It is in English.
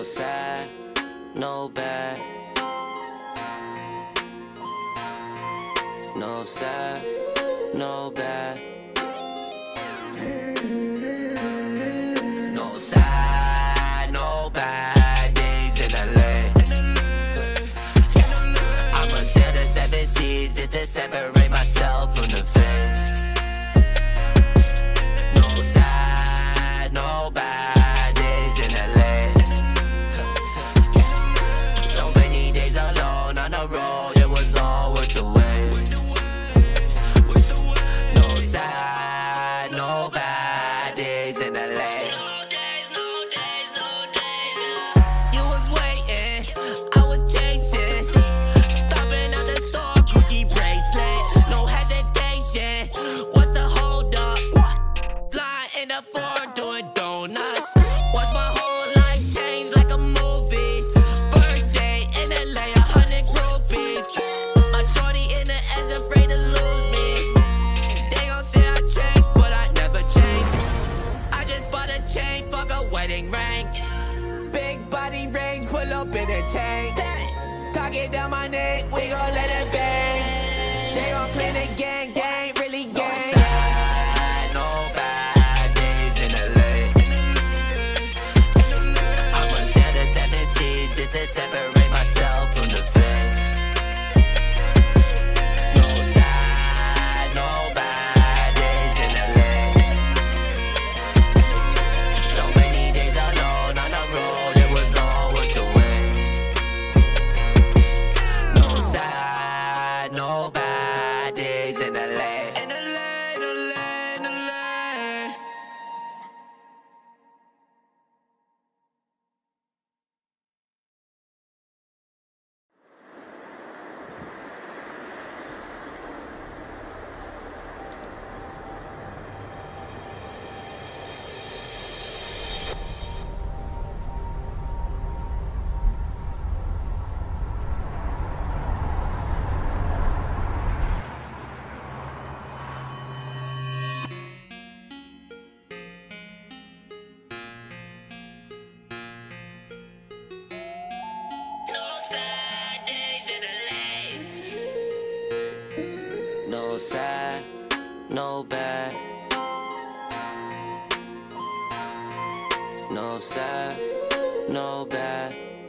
No sad, no bad. No sad, no bad. No sad, no bad days in LA. I'ma sail the 7 seas just to separate myself from the face. No sad, no bad days in LA. So many days alone on the road, it was all worth the wait. No sad, no bad days in LA. You was waiting, I was chasing, stopping at the store, Gucci bracelet, no hesitation. What's the hold up? Flying in the Ford doing donuts. Watch my whole life change like a movie. First day in LA, 100 groupies. My shorty in the ends afraid to lose me. They gon' say I changed, but I never changed. I just bought a chain, fuck a wedding ring. Big body range, pull up in a tank. Talking down my neck, we gon' let it bang. They gon' clean the gang, gang, really gang. No sad, no bad days in LA. I'ma sail the 7 seas just to separate myself from the face. No sad, no bad days in LA. So many days alone on the road, it was all worth the wait. No sad, no bad days in LA. In LA, in LA, in LA. No sad, no bad. No sad, no bad.